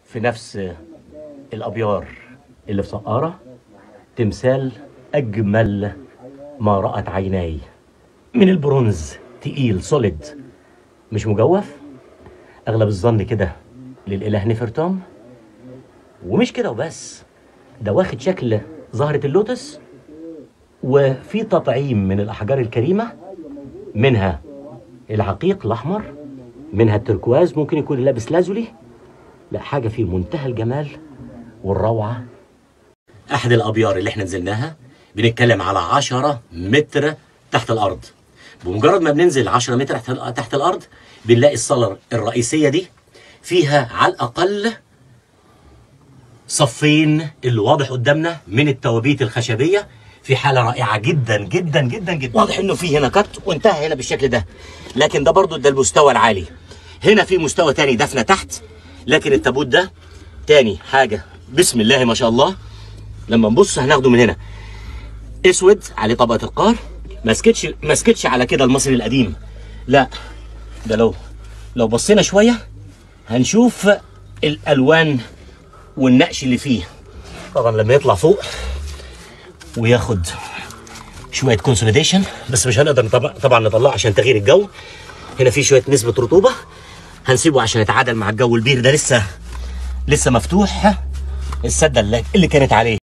في نفس الابيار اللي في سقاره تمثال اجمل ما رأت عيناي، من البرونز، تقيل سوليد مش مجوف. اغلب الظن كده للاله نفرتوم. ومش كده وبس، ده واخد شكل زهرة اللوتس، وفي تطعيم من الاحجار الكريمة، منها العقيق الاحمر، منها التركواز، ممكن يكون لابس لازولي. لا، حاجة في منتهى الجمال والروعة. احد الابيار اللي احنا نزلناها بنتكلم على 10 متر تحت الارض. بمجرد ما بننزل 10 متر تحت الارض بنلاقي الصالة الرئيسية دي فيها على الاقل صفين اللي واضح قدامنا من التوابيت الخشبية في حالة رائعة جدا جدا جدا جدا. واضح انه في هنا كت وانتهى هنا بالشكل ده، لكن ده برضو ده المستوى العالي. هنا في مستوى تاني دفنة تحت، لكن التابوت ده تاني حاجة بسم الله ما شاء الله. لما نبص هناخده من هنا اسود عليه طبقة القار، مسكتش على كده المصري القديم، لا ده لو بصينا شوية هنشوف الالوان والنقش اللي فيه. طبعا لما يطلع فوق وياخد شويه كونسوليديشن، بس مش هنقدر طبعا نطلعه عشان تغيير الجو. هنا في شويه نسبه رطوبه، هنسيبه عشان يتعادل مع الجو. البير ده لسه مفتوح، السده اللي كانت عليه